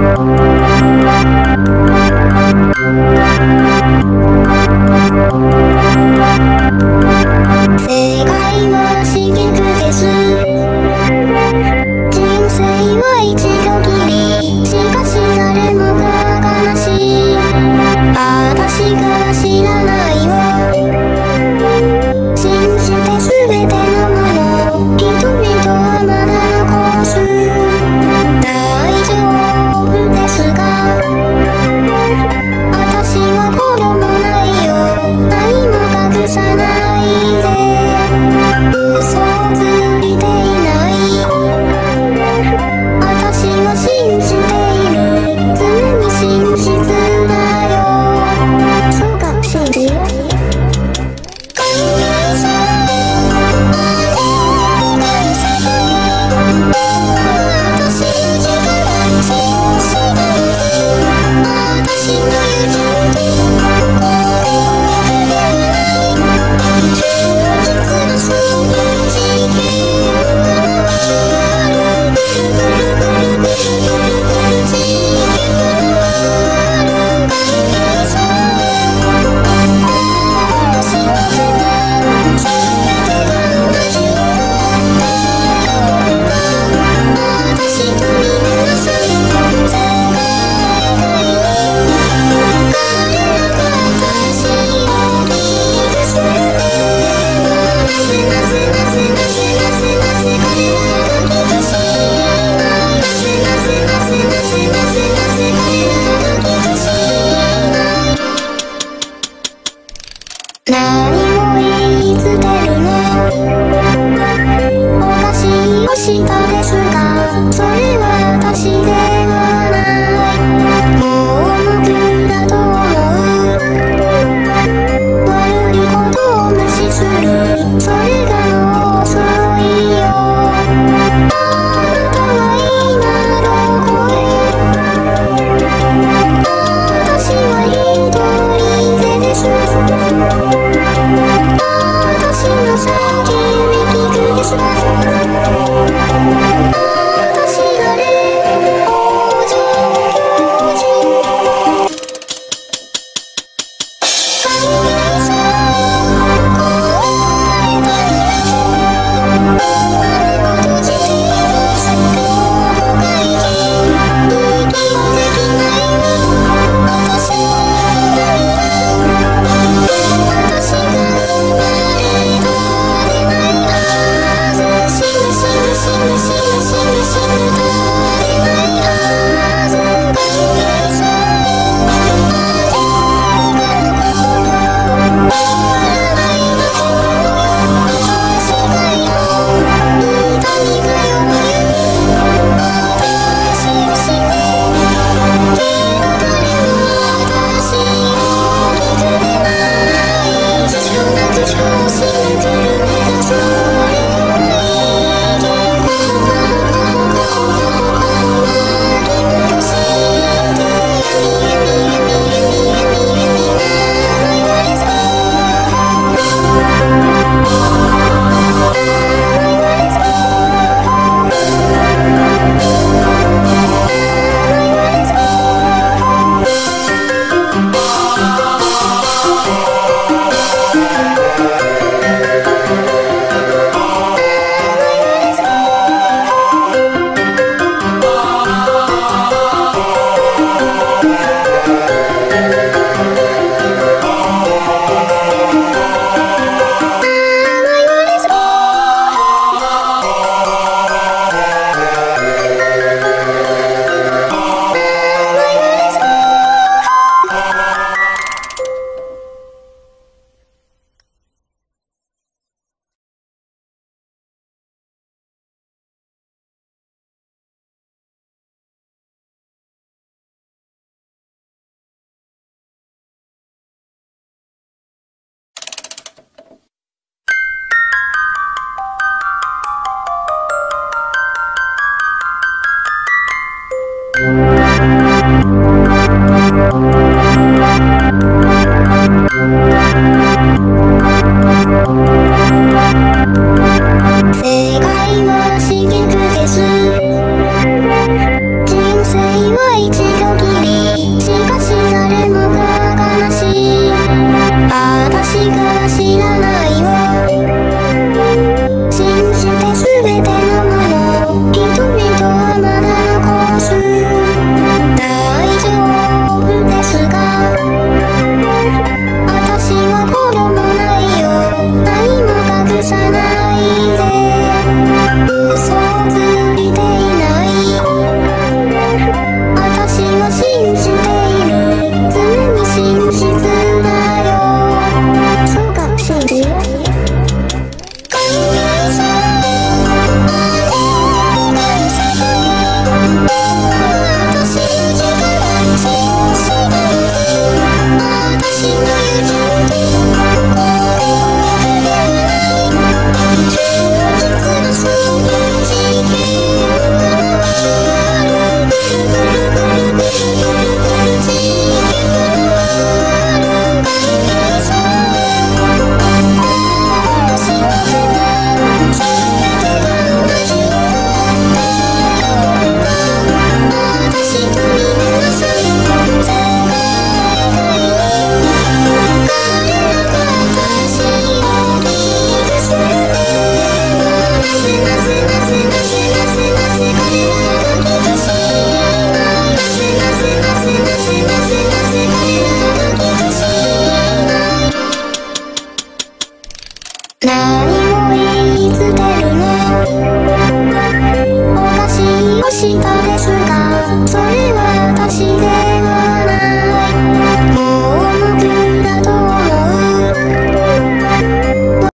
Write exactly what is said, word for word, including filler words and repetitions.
世界は刺激です。人生は一度きり。しかし誰もが悲しい。私が知らないを信じて全てのもの。人々はまだ残す。大丈夫ですが私は子供ないよ。何も隠さないで。嘘をついていない。私は信じている。常に真実だよ。そうか、信じよう。何も言いつけるのおかしいをしたですがそれは私ではないもう無だと思う悪いことを無視するそれがもう遅いよあなたは今どこへ私は一人でです私の叫び聞くです私誰往生教授神様 「